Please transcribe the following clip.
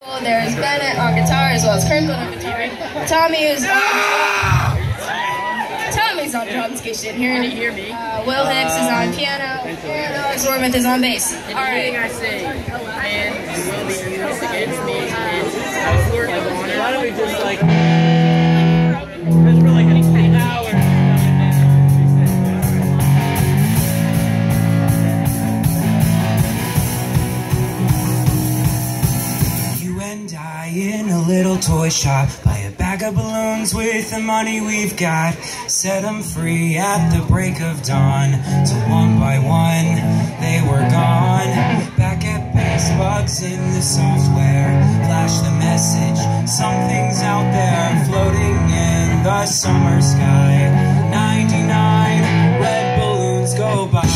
There's Bennett on guitar as well as Kirkland on guitar. Tommy's on drums, get shit here. Can you hear me? Will Hicks is on piano, and Warmath is on bass. Everything I say can and will be used against me, and I work of honor. Why don't we just like, because we're like 3 hours. In a little toy shop, buy a bag of balloons with the money we've got, set them free at the break of dawn, till one by one they were gone. Back at base, bugs in the software flash the message, something's out there floating in the summer sky. 99 red balloons go by.